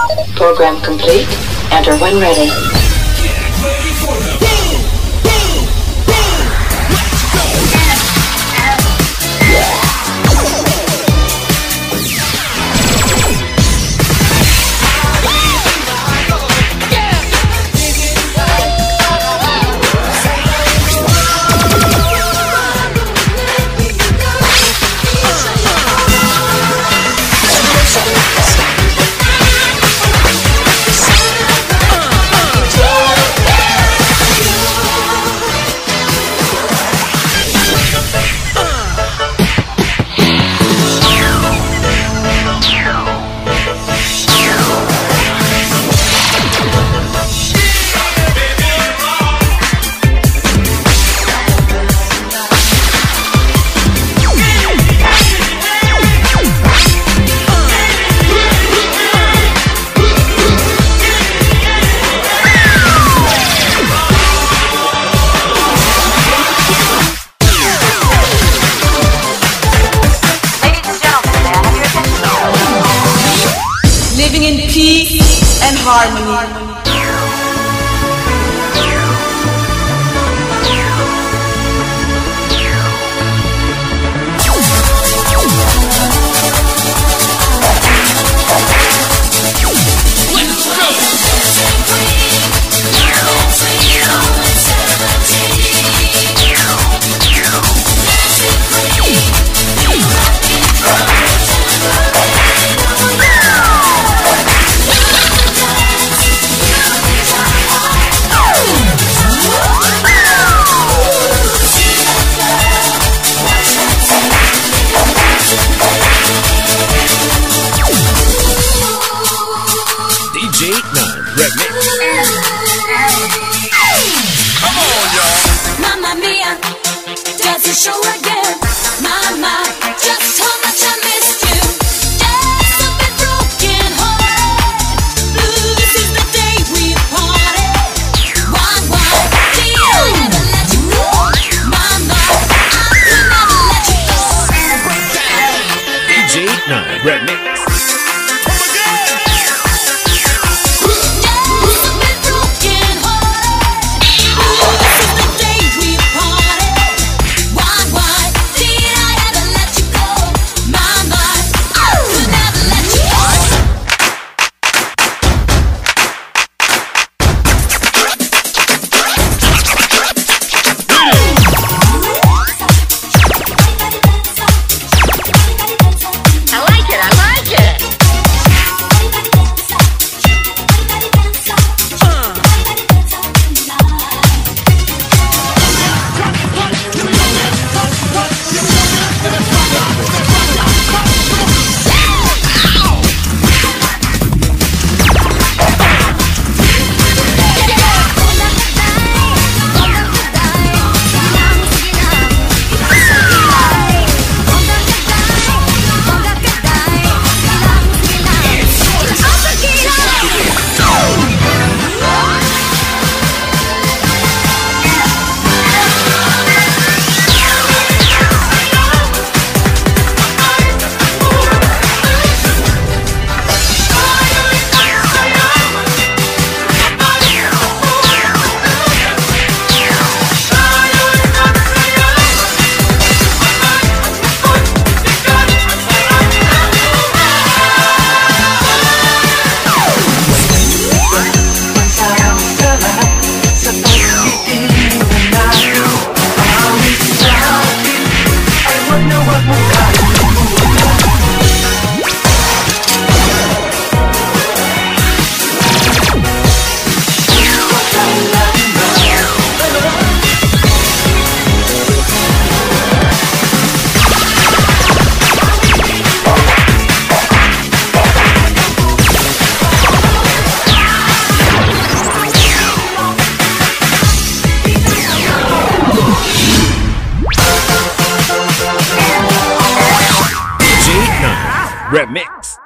Program complete. Enter when ready. Living in peace and harmony. DJ 9 Remix. Come on, y'all. Mamma mia, does it show again? Mama, just how much I missed you. Just a bit broken hearted. Blues is the day we parted. Why did I ever let you go? Mama, I could never let you go. DJ 9 Remix. Remix.